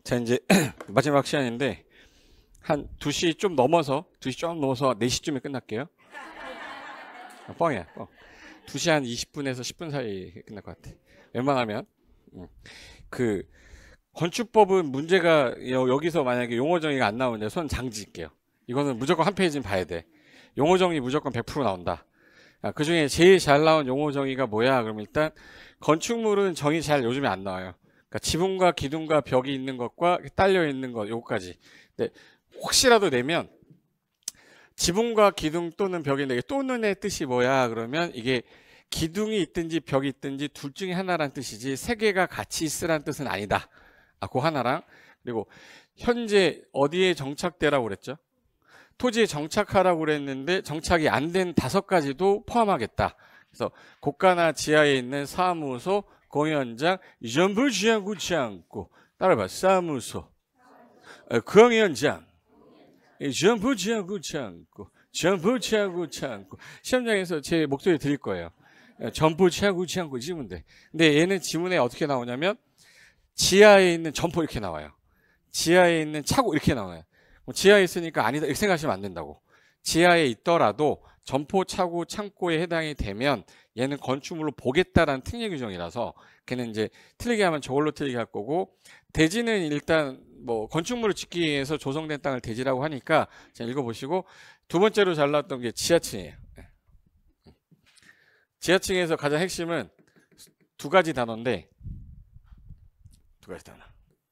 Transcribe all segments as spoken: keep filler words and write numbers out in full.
자, 이제 마지막 시간인데 한 두 시 좀 넘어서 두 시 좀 넘어서 네 시쯤에 끝날게요. 아, 뻥이야, 뻥. 두 시 한 이십 분에서 십 분 사이에 끝날 것 같아. 웬만하면. 음. 그 건축법은 문제가 여- 여기서 만약에 용어 정의가 안 나오는데 손 장지일게요. 이거는 무조건 한 페이지는 봐야 돼. 용어 정의 무조건 백 퍼센트 나온다. 아, 그 중에 제일 잘 나온 용어 정의가 뭐야? 그럼 일단 건축물은 정의 잘 요즘에 안 나와요. 그러니까 지붕과 기둥과 벽이 있는 것과 딸려 있는 것 요거까지. 근데 혹시라도 내면 지붕과 기둥 또는 벽인데 또는의 뜻이 뭐야? 그러면 이게 기둥이 있든지 벽이 있든지 둘 중에 하나란 뜻이지 세 개가 같이 있으란 뜻은 아니다. 아, 그 하나랑 그리고 현재 어디에 정착되라고 그랬죠? 토지에 정착하라고 그랬는데 정착이 안 된 다섯 가지도 포함하겠다. 그래서 고가나 지하에 있는 사무소, 공연장 전부 지하구치 않고 따라봐. 사무소, 어, 공연장 전부 지하구치 않고 전부 지하구치 않고 시험장에서 제 목소리 들릴 거예요. 어, 전부 지하구치 않고 지으면 돼. 근데 얘는 지문에 어떻게 나오냐면 지하에 있는 점포 이렇게 나와요. 지하에 있는 차고 이렇게 나와요. 지하에 있으니까 아니다 이렇게 생각하시면 안 된다고. 지하에 있더라도 점포, 차고, 창고에 해당이 되면 얘는 건축물로 보겠다라는 특례 규정이라서 걔는 이제 틀리게 하면 저걸로 틀리게 할 거고, 대지는 일단 뭐 건축물을 짓기 위해서 조성된 땅을 대지라고 하니까 자, 읽어보시고. 두 번째로 잘 나왔던 게 지하층이에요. 지하층에서 가장 핵심은 두 가지 단어인데 두 가지 단어.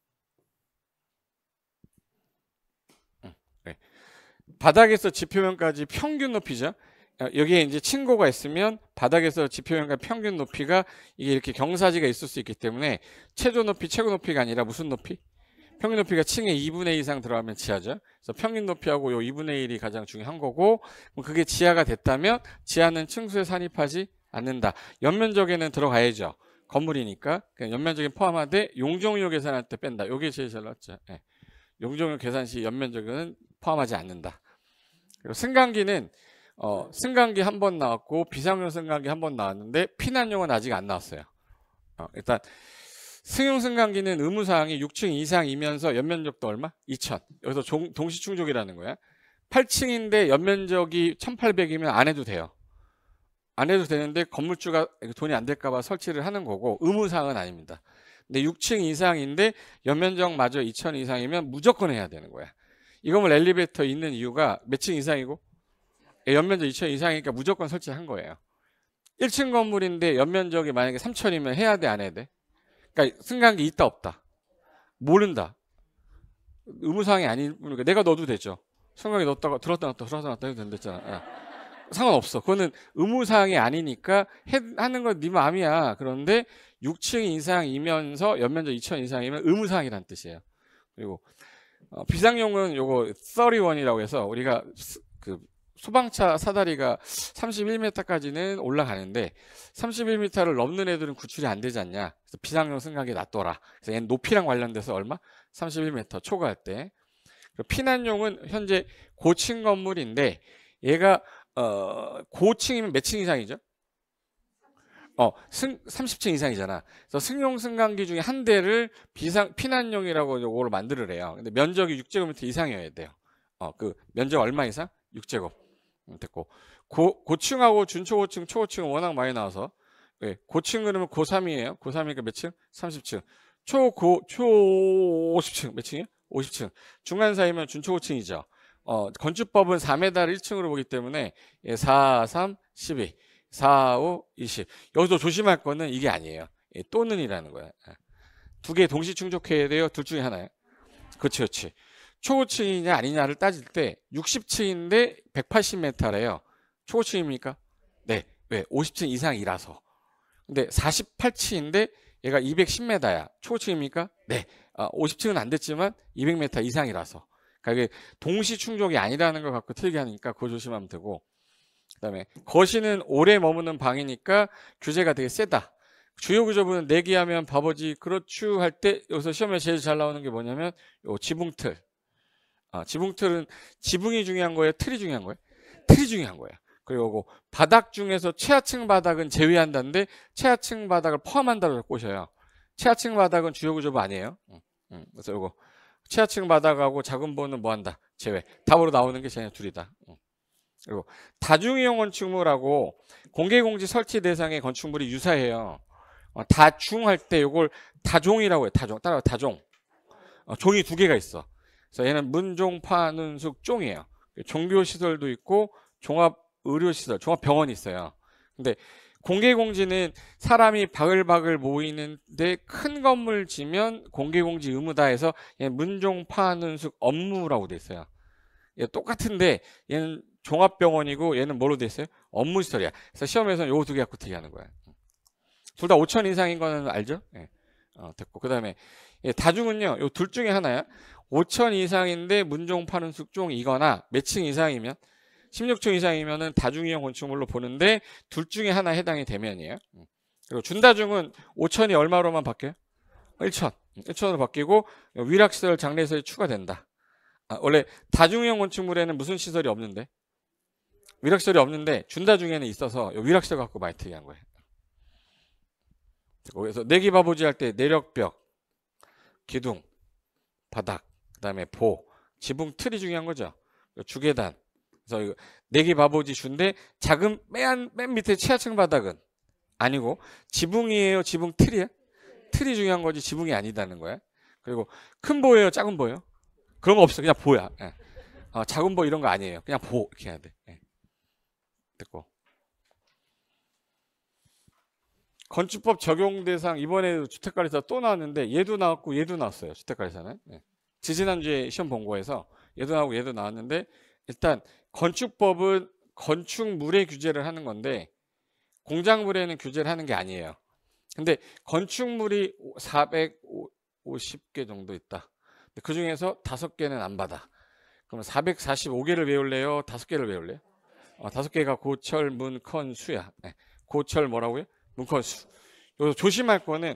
바닥에서 지표면까지 평균 높이죠. 여기에 이제 층고가 있으면 바닥에서 지표면까지 평균 높이가 이게 이렇게 경사지가 있을 수 있기 때문에 최저 높이, 최고 높이가 아니라 무슨 높이? 평균 높이가 층의 이분의 이 이상 들어가면 지하죠. 그래서 평균 높이하고 요 이분의 일이 가장 중요한 거고, 그게 지하가 됐다면 지하는 층수에 산입하지 않는다. 연면적에는 들어가야죠. 건물이니까. 연면적에 포함하되 용적률 계산할 때 뺀다. 요게 제일 잘 나왔죠. 네. 용적률 계산 시 연면적은 포함하지 않는다. 그리고 승강기는 어, 승강기 한 번 나왔고 비상용 승강기 한 번 나왔는데 피난용은 아직 안 나왔어요. 어, 일단 승용 승강기는 의무사항이 육 층 이상이면서 연면적도 얼마? 이천. 여기서 종, 동시충족이라는 거야. 팔 층인데 연면적이 천팔백이면 안 해도 돼요. 안 해도 되는데 건물주가 돈이 안 될까봐 설치를 하는 거고 의무사항은 아닙니다. 근데 육 층 이상인데 연면적마저 이천 이상이면 무조건 해야 되는 거야. 이거면 엘리베이터 있는 이유가 몇 층 이상이고 연면적 이천 이상이니까 무조건 설치한 거예요. 일 층 건물인데 연면적이 만약에 삼천이면 해야 돼, 안 해야 돼? 그러니까 승강기 있다 없다 모른다. 의무사항이 아니니까 내가 넣어도 되죠. 승강기 넣었다가 들었다 놨다 들었다 놨다 해도 된댔잖아. 야. 상관없어. 그거는 의무사항이 아니니까 해, 하는 건 네 마음이야. 그런데 육 층 이상이면서 연면적 이천 이상이면 의무사항이란 뜻이에요. 그리고 어, 비상용은 요거 삼십일이라고 해서 우리가 스, 그 소방차 사다리가 삼십일 미터까지는 올라가는데 삼십일 미터를 넘는 애들은 구출이 안 되지 않냐. 그래서 비상용 승강기 놔둬라. 그래서 얘는 높이랑 관련돼서 얼마? 삼십일 미터 초과할 때. 그리고 피난용은 현재 고층 건물인데 얘가 어, 고층이면 몇 층 이상이죠? 어, 승, 삼십 층 이상이잖아. 그래서 승용 승강기 중에 한 대를 비상 피난용이라고 요거를 만들으래요. 근데 면적이 육 제곱미터 이상이어야 돼요. 어, 그 면적 얼마 이상? 육 제곱. 음, 됐고. 고, 고층하고 준초고층, 초고층은 워낙 많이 나와서 네, 고층 그러면 고삼이에요. 고삼이니까 몇 층? 삼십 층. 초고 초 오십 층 몇 층이에요? 오십 층. 중간 사이면 준초고층이죠. 어, 건축법은 사 미터를 일 층으로 보기 때문에 예, 사, 삼, 십이. 사, 오, 이십. 여기서 조심할 거는 이게 아니에요. 예, 또는이라는 거야. 두 개 동시 충족해야 돼요. 둘 중에 하나예요. 그렇지, 그렇지. 초고층이냐 아니냐를 따질 때 육십 층인데 백팔십 미터래요. 초고층입니까? 네. 왜? 오십 층 이상이라서. 근데 사십팔 층인데 얘가 이백십 미터야. 초고층입니까? 네. 아, 오십 층은 안 됐지만 이백 미터 이상이라서. 그러니까 이게 동시 충족이 아니라는 걸 갖고 틀게 하니까 그거 조심하면 되고. 그 다음에 거실은 오래 머무는 방이니까 규제가 되게 세다. 주요 구조부는 내기하면 바보지 그렇추 할 때 여기서 시험에 제일 잘 나오는 게 뭐냐면 요 지붕틀. 아, 지붕틀은 지붕이 중요한 거예요? 틀이 중요한 거예요? 틀이 중요한 거예요. 그리고 바닥 중에서 최하층 바닥은 제외한다는데 최하층 바닥을 포함한다고 꼬셔요. 최하층 바닥은 주요 구조부 아니에요. 음, 그래서 요거 최하층 바닥하고 작은 보는 뭐 한다? 제외. 답으로 나오는 게 쟤네 둘이다. 음. 그리고 다중이용 건축물하고 공개공지 설치 대상의 건축물이 유사해요. 어, 다중할 때 요걸 다종이라고 해요. 다종. 따라와 다종. 어, 종이 두 개가 있어. 그래서 얘는 문종, 파는숙, 종이에요. 종교시설도 있고 종합의료시설, 종합병원이 있어요. 근데 공개공지는 사람이 바글바글 모이는데 큰 건물 지면 공개공지 의무다 해서 얘는 문종, 파는숙, 업무라고 돼 있어요. 얘 똑같은데 얘는 종합병원이고 얘는 뭐로 돼 있어요? 업무시설이야. 그래서 시험에서는 요 두 개 갖고 되게 하는 거야. 둘 다 오천 이상인 거는 알죠? 예. 어, 됐고. 그 다음에 예, 다중은요, 요 둘 중에 하나야. 오천 이상인데 문종, 파는숙, 종이거나 몇 층 이상이면 십육 층 이상이면은 다중이용 건축물로 보는데 둘 중에 하나 해당이 되면이에요. 그리고 준다중은 오천이 얼마로만 바뀌어요? 천. 천으로 바뀌고 위락시설, 장례시설이 추가된다. 아, 원래 다중이용 건축물에는 무슨 시설이 없는데? 위락시설이 없는데 준다중에는 있어서 위락시설 갖고 많이 특이한 거예요. 그래서 내기바보지 할 때 내력벽, 기둥, 바닥, 그 다음에 보, 지붕 틀이 중요한 거죠. 주계단. 그래서 내기바보지 준데 작은 맨, 맨 밑에 최하층 바닥은 아니고 지붕이에요? 지붕 틀이에요? 틀이 중요한 거지 지붕이 아니다는 거야. 그리고 큰 보예요? 작은 보예요? 그런 거 없어. 그냥 보야. 예. 어, 작은 보 이런 거 아니에요. 그냥 보 이렇게 해야 돼. 예. 됐고. 건축법 적용 대상 이번에 주택관리사 또 나왔는데 얘도 나왔고 얘도 나왔어요. 주택관리사는. 예. 지지난주에 시험 본 거에서 얘도 나오고 얘도 나왔는데 일단 건축법은 건축물의 규제를 하는 건데 공작물에는 규제를 하는 게 아니에요. 근데 건축물이 사백오십 개 정도 있다. 그 중에서 다섯 개는 안 받아. 그럼 사백사십오 개를 외울래요? 다섯 개를 외울래요? 어, 다섯 개가 고철, 문, 컨, 수야. 네. 고철 뭐라고요? 문, 컨, 수. 여기서 조심할 거는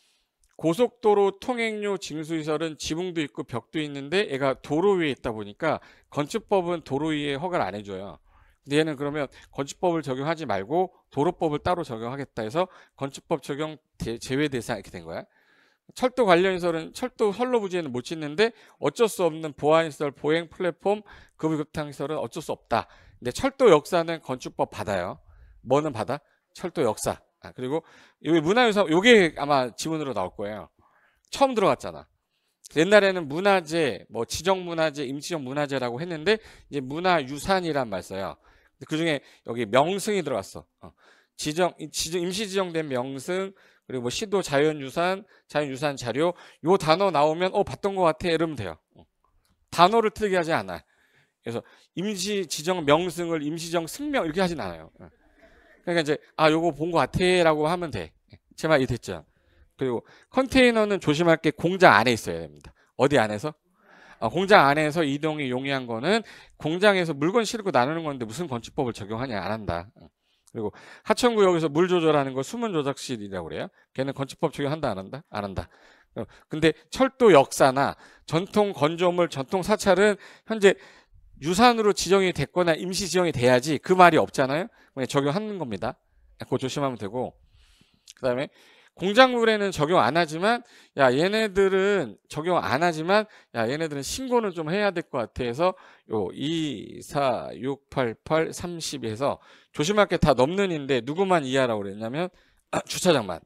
고속도로 통행료 징수시설은 지붕도 있고 벽도 있는데 얘가 도로 위에 있다 보니까 건축법은 도로 위에 허가를 안 해줘요. 근데 얘는 그러면 건축법을 적용하지 말고 도로법을 따로 적용하겠다 해서 건축법 적용 제외 대상 이렇게 된 거야. 철도 관련 시설은 철도 선로 부지에는 못 짓는데 어쩔 수 없는 보안시설, 보행 플랫폼, 급유급탕 시설은 어쩔 수 없다. 근데 철도 역사는 건축법 받아요. 뭐는 받아? 철도 역사. 아, 그리고 여기 문화유산 요게 아마 지문으로 나올 거예요. 처음 들어갔잖아. 옛날에는 문화재, 뭐 지정문화재, 임시정문화재라고 했는데 이제 문화유산이란 말 써요. 그 중에 여기 명승이 들어갔어. 어. 지정, 지정, 임시 지정된 명승, 그리고 뭐 시도 자연유산, 자연유산 자료, 요 단어 나오면 어 봤던 것 같아 이러면 돼요. 어. 단어를 틀게 하지 않아요. 그래서 임시 지정 명승을 임시정 승명 이렇게 하진 않아요. 어. 그러니까 이제 아 요거 본 것 같아라고 하면 돼. 제 말 이해됐죠? 그리고 컨테이너는 조심할 게 공장 안에 있어야 됩니다. 어디 안에서? 아, 공장 안에서 이동이 용이한 거는 공장에서 물건 실고 나누는 건데 무슨 건축법을 적용하냐 안 한다. 그리고 하천구역에서 물 조절하는 거 수문 조작실이라고 그래요. 걔는 건축법 적용한다 안 한다? 안 한다. 근데 철도 역사나 전통 건조물, 전통 사찰은 현재 유산으로 지정이 됐거나 임시 지정이 돼야지 그 말이 없잖아요. 적용하는 겁니다. 그거 조심하면 되고. 그 다음에 공작물에는 적용 안 하지만 야 얘네들은 적용 안 하지만 야 얘네들은 신고는 좀 해야 될 것 같아 해서 요 이, 사, 육, 팔, 팔, 삼십에서 조심할 게 다 넘는 인데 누구만 이하라고 그랬냐면 아, 주차장만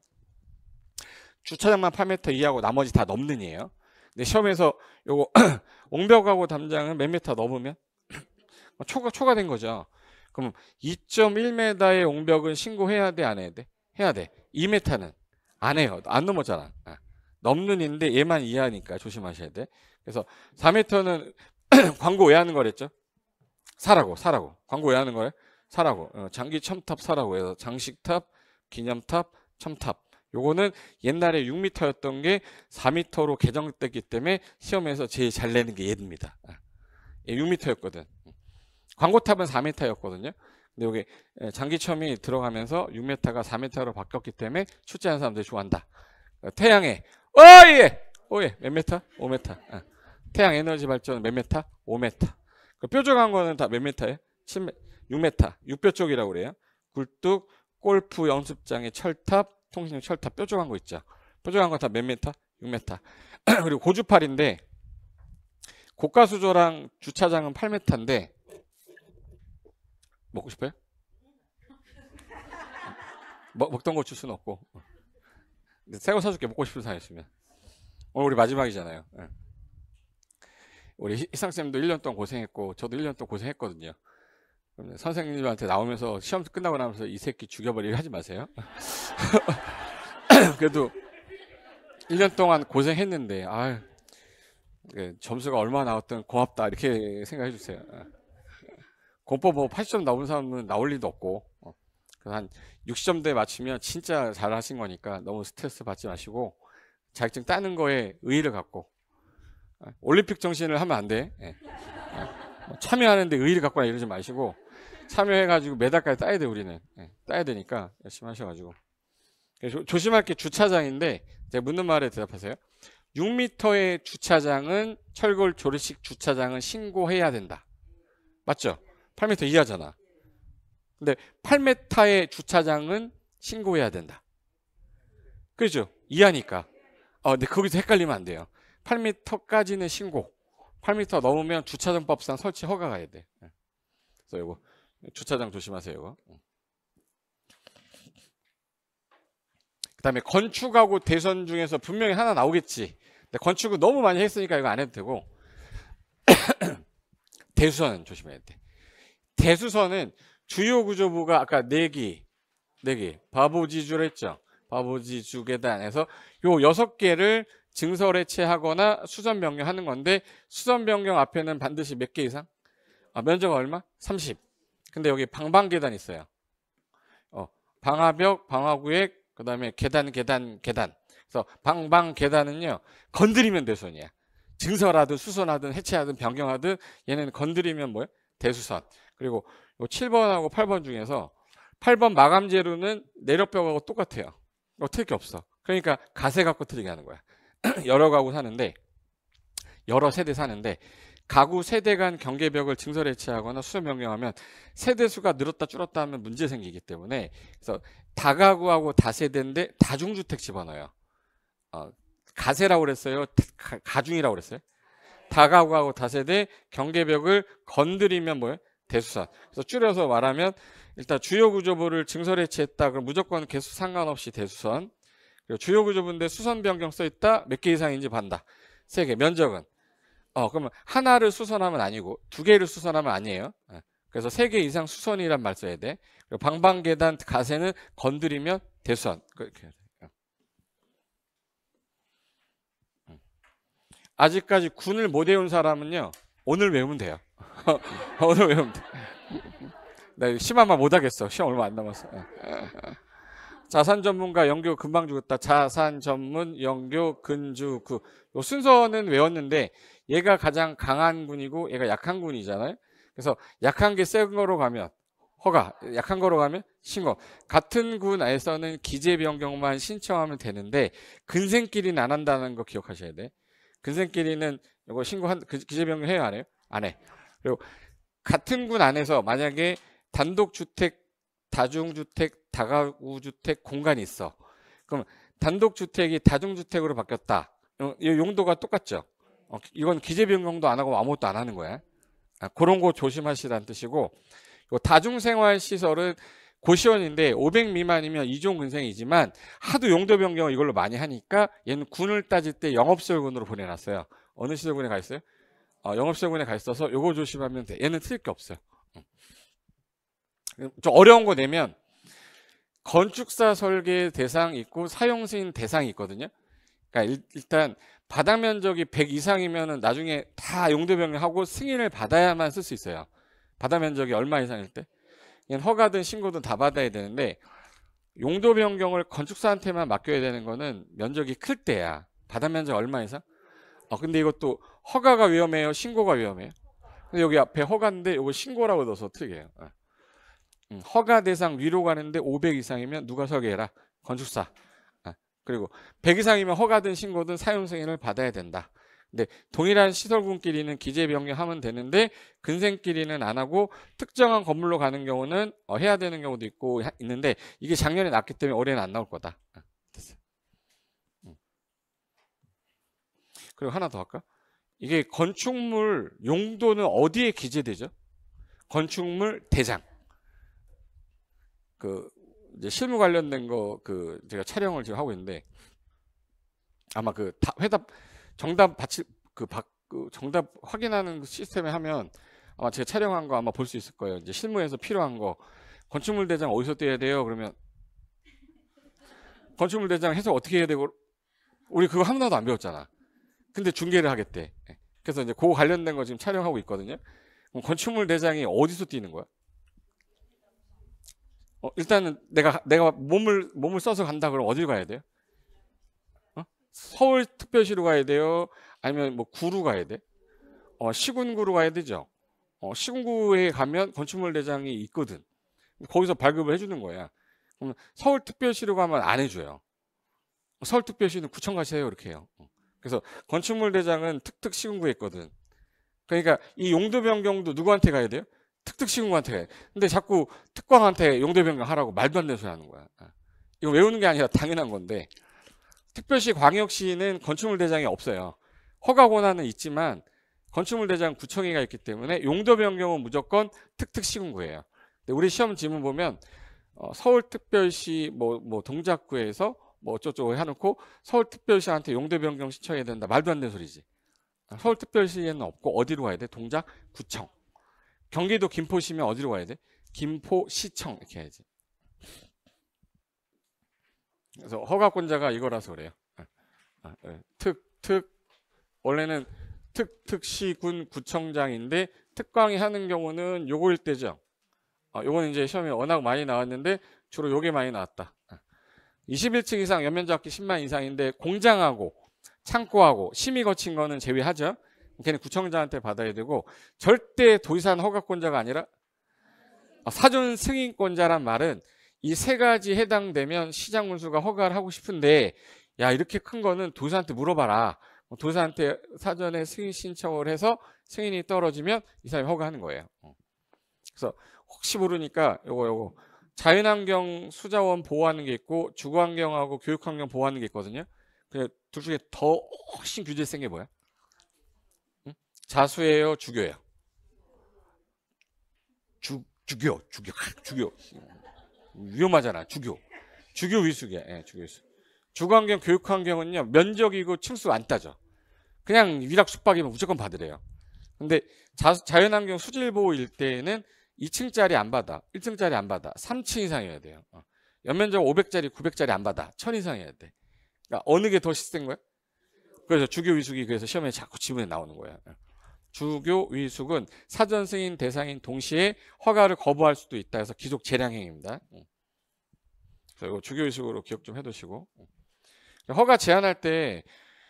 주차장만 팔 미터 이하고 나머지 다 넘는 이에요. 근데 시험에서 요거 옹벽하고 담장은 몇 미터 넘으면 초과, 초과된 거죠. 그럼 이 점 일 미터의 옹벽은 신고해야 돼 안 해야 돼? 해야 돼. 이 미터는 안 해요. 안 넘었잖아. 아, 넘는 인데 얘만 이해하니까 조심하셔야 돼. 그래서 사 미터는 광고 왜 하는 거랬죠? 사라고 사라고. 광고 왜 하는 거예요? 사라고. 어, 장기 첨탑 사라고 해서 장식탑, 기념탑, 첨탑. 요거는 옛날에 육 미터였던 게 사 미터로 개정됐기 때문에 시험에서 제일 잘 내는 게 얘입니다. 아, 육 미터였거든. 광고탑은 사 미터였거든요. 근데 여기 장기첨이 들어가면서 육 미터가 사 미터로 바뀌었기 때문에 출제하는 사람들이 좋아한다. 태양에 오예 오예 몇 미터? 오 미터. 아. 태양 에너지 발전 몇 미터? 오 미터. 그 뾰족한 거는 다 몇 미터예요? 칠 미터, 육 미터. 육뼈 쪽이라고 그래요. 굴뚝, 골프 연습장의 철탑, 통신용 철탑 뾰족한 거 있죠. 뾰족한 거 다 몇 미터? 육 미터. 그리고 고주팔인데 고가수조랑 주차장은 팔 미터인데 먹고 싶어요? 먹, 먹던 거 줄 수는 없고 새 거 사줄게 먹고 싶은 사람 있으면. 오늘 우리 마지막이잖아요. 예. 우리 희상쌤도 일 년 동안 고생했고 저도 일 년 동안 고생했거든요. 선생님한테 나오면서 시험 끝나고 나면서 이 새끼 죽여버리게 하지 마세요. 그래도 일 년 동안 고생했는데 아유, 점수가 얼마 나왔든 고맙다 이렇게 생각해 주세요. 공법 뭐 팔십 점 나온 사람은 나올 리도 없고 한 육십 점대 맞추면 진짜 잘하신 거니까 너무 스트레스 받지 마시고 자격증 따는 거에 의의를 갖고 올림픽 정신을 하면 안 돼. 참여하는데 의의를 갖거나 이러지 마시고 참여해가지고 메달까지 따야 돼. 우리는 따야 되니까 열심히 하셔가지고. 조심할 게 주차장인데 제가 묻는 말에 대답하세요. 육 미터의 주차장은 철골 조리식 주차장은 신고해야 된다. 맞죠? 팔 미터 이하잖아. 근데 팔 미터의 주차장은 신고해야 된다. 그렇죠? 이하니까. 어, 근데 거기서 헷갈리면 안 돼요. 팔 미터까지는 신고. 팔 미터 넘으면 주차장법상 설치 허가가 해야 돼. 그래서 이거 주차장 조심하세요. 이거. 그다음에 건축하고 대선 중에서 분명히 하나 나오겠지. 근데 건축은 너무 많이 했으니까 이거 안 해도 되고. 대수선 조심해야 돼. 대수선은 주요 구조부가 아까 네 개, 네 개 바보지주를 했죠. 바보지주 계단에서 요 여섯 개를 증설 해체하거나 수선 변경하는 건데 수선 변경 앞에는 반드시 몇 개 이상? 아, 면적 얼마? 삼십. 근데 여기 방방 계단 있어요. 어, 방화벽, 방화구획, 그다음에 계단, 계단, 계단. 그래서 방방 계단은요 건드리면 대수선이야. 증설하든 수선하든 해체하든 변경하든 얘는 건드리면 뭐야? 대수선. 그리고 요 칠 번하고 팔 번 중에서 팔 번 마감 재료는 내력벽하고 똑같아요. 뭐 틀릴 게 없어. 그러니까 가세 갖고 틀리게 하는 거야. 여러 가구 사는데 여러 세대 사는데 가구 세대 간 경계벽을 증설 해체하거나 수선 변경하면 세대 수가 늘었다 줄었다 하면 문제 생기기 때문에 그래서 다가구하고 다세대인데 다중주택 집어넣어요. 어, 가세라고 그랬어요? 가, 가중이라고 그랬어요? 다가구하고 다세대 경계벽을 건드리면 뭐예요? 대수선. 그래서 줄여서 말하면 일단 주요 구조부를 증설 해체했다. 그럼 무조건 개수 상관없이 대수선. 그리고 주요 구조부인데 수선 변경 써 있다. 몇 개 이상인지 반다. 세 개. 면적은 어 그러면 하나를 수선하면 아니고 두 개를 수선하면 아니에요. 그래서 세 개 이상 수선이란 말 써야 돼. 그리고 방방 계단 가세는 건드리면 대수선. 그렇게 해야 돼요. 아직까지 군을 못 외운 사람은요 오늘 외우면 돼요. 오늘 외우면 돼. 나 심한만 못 하겠어. 시험 얼마 안 남았어. 자산 전문가 영교 금방 죽었다. 자산 전문 영교 근주구. 요 순서는 외웠는데 얘가 가장 강한 군이고 얘가 약한 군이잖아요. 그래서 약한 게 센 거로 가면 허가, 약한 거로 가면 신고. 같은 군 안에서는 기재 변경만 신청하면 되는데 근생끼리는 안 한다는 거 기억하셔야 돼. 근생끼리는 이거 신고한 기재 변경 해요, 안 해요? 안 해. 그리고 같은 군 안에서 만약에 단독주택, 다중주택, 다가구주택 공간이 있어. 그럼 단독주택이 다중주택으로 바뀌었다. 이 용도가 똑같죠. 어, 이건 기재 변경도 안 하고 아무것도 안 하는 거야. 아, 그런 거 조심하시라는 뜻이고, 다중생활시설은 고시원인데 오백 미만이면 이종 근생이지만 하도 용도 변경을 이걸로 많이 하니까 얘는 군을 따질 때 영업시설군으로 보내놨어요. 어느 시설군에 가 있어요? 어, 영업시설군에 가 있어서 요거 조심하면 돼. 얘는 틀릴 게 없어요. 좀 어려운 거 내면 건축사 설계 대상 있고 사용승인 대상이 있거든요. 그러니까 일단 바닥 면적이 백 이상이면은 나중에 다 용도 변경하고 승인을 받아야만 쓸 수 있어요. 바닥 면적이 얼마 이상일 때? 허가든 신고든 다 받아야 되는데 용도 변경을 건축사한테만 맡겨야 되는 거는 면적이 클 때야. 바닥 면적 얼마 이상? 어, 근데 이것도 허가가 위험해요? 신고가 위험해요? 근데 여기 앞에 허가인데 이거 신고라고 넣어서 틀게 해요. 어. 음, 허가 대상 위로 가는데 오백 이상이면 누가 설계해라? 건축사. 아, 그리고 백 이상이면 허가든 신고든 사용 승인을 받아야 된다. 근데 동일한 시설군끼리는 기재 변경하면 되는데 근생끼리는 안 하고 특정한 건물로 가는 경우는 어, 해야 되는 경우도 있고 하, 있는데 이게 작년에 났기 때문에 올해는 안 나올 거다. 아, 됐어요. 음. 그리고 하나 더 할까? 이게 건축물 용도는 어디에 기재되죠? 건축물 대장. 그 이제 실무 관련된 거 그 제가 촬영을 지금 하고 있는데 아마 그 다 회답 정답 받칠 그, 바, 그 정답 확인하는 시스템에 하면 아마 제가 촬영한 거 아마 볼 수 있을 거예요. 이제 실무에서 필요한 거 건축물 대장 어디서 떼야 돼요? 그러면 건축물 대장 해석 어떻게 해야 되고 우리 그거 하나도 안 배웠잖아. 근데 중계를 하겠대. 그래서 이제 그거 관련된 거 지금 촬영하고 있거든요. 그럼 건축물 대장이 어디서 뛰는 거야? 어, 일단은 내가 내가 몸을 몸을 써서 간다 그러면 어디로 가야 돼요? 어? 서울특별시로 가야 돼요? 아니면 뭐 구로 가야 돼? 어, 시군구로 가야 되죠. 어, 시군구에 가면 건축물 대장이 있거든. 거기서 발급을 해주는 거야. 그럼 서울특별시로 가면 안 해줘요. 서울특별시는 구청 가세요 이렇게 해요. 그래서 건축물 대장은 특특 시군구에 있거든. 그러니까 이 용도 변경도 누구한테 가야 돼요? 특특 시군구한테 가야 돼. 근데 자꾸 특광한테 용도 변경 하라고 말도 안 되는 소리 하는 거야. 이거 외우는 게 아니라 당연한 건데 특별시 광역시는 건축물 대장이 없어요. 허가 권한은 있지만 건축물 대장 구청회가 있기 때문에 용도 변경은 무조건 특특 시군구예요. 근데 우리 시험 지문 보면 어, 서울특별시 뭐, 뭐 동작구에서 뭐 어쩌고저쩌고 해놓고 서울특별시한테 용도 변경 신청해야 된다. 말도 안 되는 소리지. 서울특별시에는 없고 어디로 가야 돼? 동작구청. 경기도 김포시면 어디로 가야 돼? 김포시청 이렇게 해야지. 그래서 허가권자가 이거라서 그래요. 특, 특 원래는 특, 특시군 구청장인데 특광이 하는 경우는 요거일 때죠. 어, 요거는 이제 시험에 워낙 많이 나왔는데 주로 요게 많이 나왔다. 이십일 층 이상 연면적 십만 이상인데 공장하고 창고하고 심의 거친 거는 제외하죠. 걔는 구청장한테 받아야 되고 절대 도지사는 허가권자가 아니라 사전 승인권자란 말은 이 세 가지 해당되면 시장 문수가 허가를 하고 싶은데 야 이렇게 큰 거는 도지사한테 물어봐라. 도지사한테 사전에 승인 신청을 해서 승인이 떨어지면 이 사람이 허가하는 거예요. 그래서 혹시 모르니까 요거 요거 자연환경 수자원 보호하는 게 있고 주거환경하고 교육환경 보호하는 게 있거든요. 둘 중에 더 훨씬 규제 센 게 뭐야? 응? 자수예요, 주교예요? 주 주교, 주교, 주교. 위험하잖아, 주교. 주교 위숙이야, 예, 주교 위숙. 주거환경, 교육환경은요 면적이고 층수 안 따져. 그냥 위락 숙박이면 무조건 받으래요. 근데 자, 자연환경 수질보호 일대에는 이 층짜리 안 받아. 일 층짜리 안 받아. 삼 층 이상이어야 돼요. 어. 연면적 오백짜리, 구백짜리 안 받아. 천 이상이어야 돼. 그러니까 어느 게 더 시센 거야? 그래서 주교 위숙이 그래서 시험에 자꾸 지문에 나오는 거야. 주교 위숙은 사전 승인 대상인 동시에 허가를 거부할 수도 있다 해서 기속 재량행위입니다. 그래서 이거 주교 위숙으로 기억 좀 해두시고. 허가 제한할 때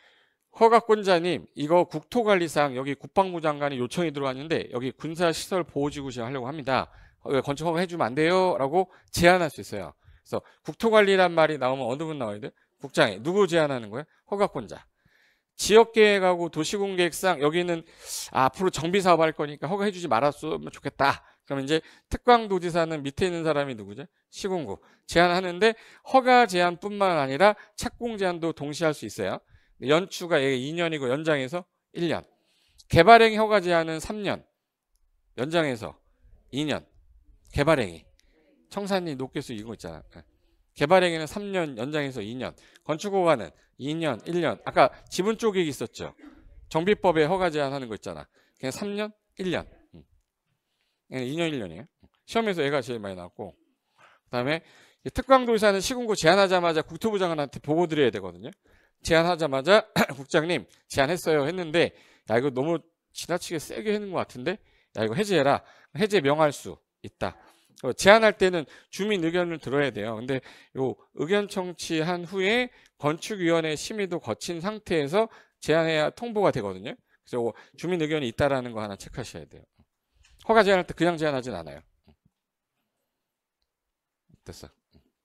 허가권자님 이거 국토관리상 여기 국방부 장관이 요청이 들어왔는데 여기 군사시설 보호지구시설 하려고 합니다. 건축 허가 해주면 안 돼요? 라고 제안할 수 있어요. 그래서 국토관리란 말이 나오면 어느 분 나와야 돼? 국장이. 누구 제안하는 거예요? 허가권자. 지역계획하고 도시공계획상 여기는 아, 앞으로 정비사업 할 거니까 허가해주지 말았으면 좋겠다. 그러면 이제 특광도지사는 밑에 있는 사람이 누구죠? 시군구. 제안하는데 허가 제한뿐만 아니라 착공 제한도 동시에 할 수 있어요. 연추가 이 년이고 연장해서 일 년. 개발행위 허가 제한은 삼 년. 연장해서 이 년. 개발행위. 청산리 녹개수 이거 있잖아. 개발행위는 삼 년 연장해서 이 년. 건축허가는 이 년, 일 년. 아까 지분 쪼개기 있었죠. 정비법에 허가 제한하는 거 있잖아. 그냥 삼 년, 일 년. 이 년, 일 년이에요. 시험에서 얘가 제일 많이 나왔고. 그 다음에 특광도지사는 시군구 제안하자마자 국토부 장관한테 보고 드려야 되거든요. 제안하자마자 국장님 제안했어요 했는데 야 이거 너무 지나치게 세게 했는 것 같은데 야 이거 해제해라. 해제 명할 수 있다. 제안할 때는 주민 의견을 들어야 돼요. 근데 요 의견 청취한 후에 건축위원회 심의도 거친 상태에서 제안해야 통보가 되거든요. 그래서 주민 의견이 있다라는 거 하나 체크하셔야 돼요. 허가 제안할 때 그냥 제안하진 않아요. 됐어.